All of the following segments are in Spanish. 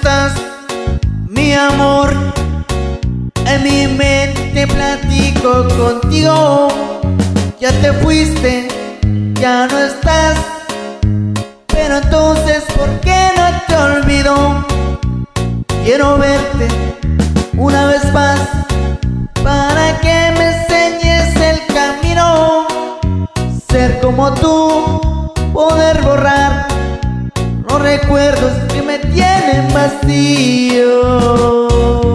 estás, mi amor? En mi mente platico contigo. Ya te fuiste, ya no estás, pero entonces ¿por qué no te olvido? Quiero verte una vez más para que me enseñes el camino. Ser como tú, poder borrar los recuerdos que me tienen vacío.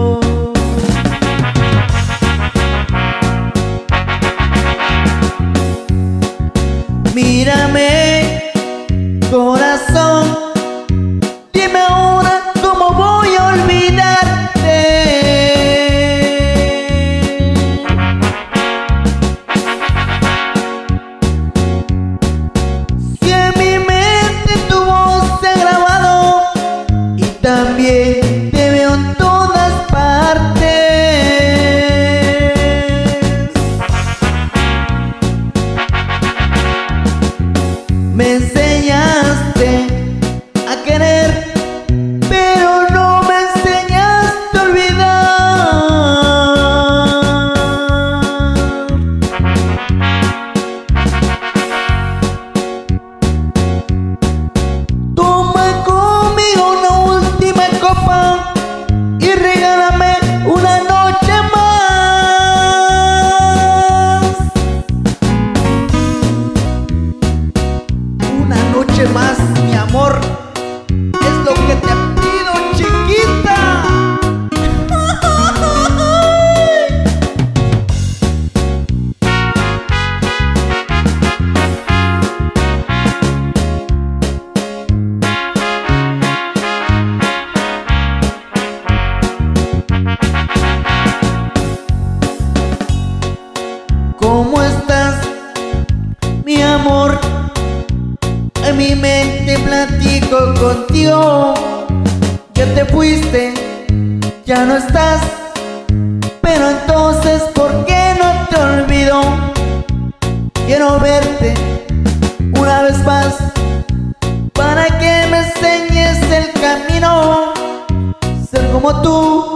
Mírame, corazón, dime ahora cómo voy a olvidarte. Si en mi mente tu voz se ha grabado y también te veo en todas partes. Me enseñaste a querer, pero no me enseñaste a olvidar. Toma conmigo una última copa y regálame una noche más. Una noche más, mi amor, es lo que te pido, chiquita. ¿Cómo estás, mi amor? En mi mente platico contigo. Ya te fuiste, ya no estás, pero entonces ¿por qué no te olvido? Quiero verte una vez más para que me enseñes el camino. Ser como tú,